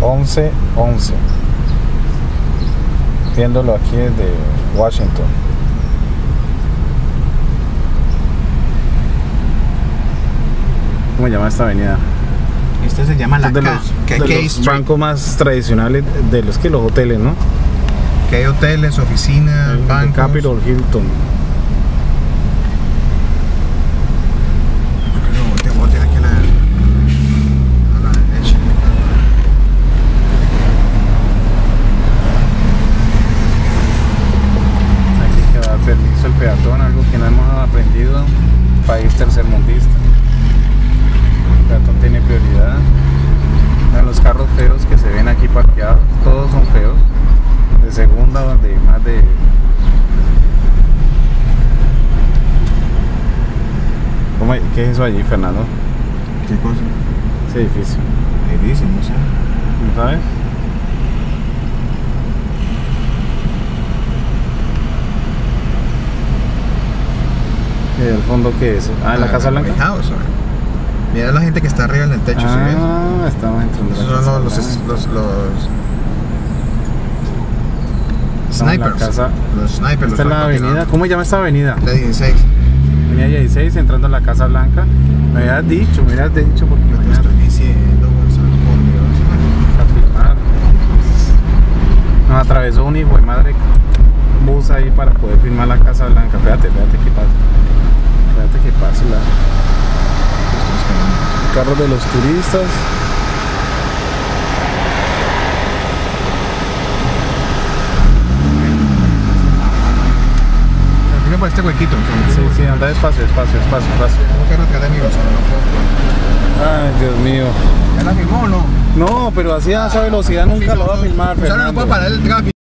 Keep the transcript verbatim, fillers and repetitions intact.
once once. Viéndolo aquí desde Washington. ¿Cómo se llama esta avenida? Este se llama la Es de K, los, K, de K los Street. bancos más tradicionales de los que los hoteles, ¿no? Que hay hoteles, oficinas, El bancos. Capitol Hilton. No, te voltear aquí a la, a la derecha. Aquí que da permiso el peatón, algo que no hemos aprendido. País tercermundista. El peatón tiene prioridad. Vean los carros feos que se ven aquí parqueados, todos son feos. De segunda o de más de... ¿Cómo, ¿Qué es eso allí, Fernando? ¿Qué cosa? Ese edificio. Edificio, no sé. ¿No sabes? ¿Y el fondo qué es? Ah, ¿en la Casa Blanca? White House, ¿no? Mira la gente que está arriba en el techo, ¿sí ves? Ah, estamos entrando. Esos a la son Casa los, los, Blanca. los, los Estamos en la snipers. casa. Los snipers. Esta es los la avenida. francotiradores. ¿Cómo se llama esta avenida? La dieciséis. Avenida dieciséis, entrando a la Casa Blanca. Me habías dicho, me habías dicho porque No te mañana estoy diciendo, Gonzalo, por Dios. a filmar. Nos atravesó un hijo de madre bus ahí para poder filmar la Casa Blanca. Espérate, espérate que pasa. Espérate que pase la... carros de los turistas. Mira por este huequito. Sí, sí, anda despacio, despacio, despacio, despacio. Tengo que rescatar a mi Gonzalo, no puedo. Ay, Dios mío. ¿Ya la filmó o no? No, pero así a esa velocidad nunca lo va a filmar, Gonzalo no Fernando. puede parar el tráfico.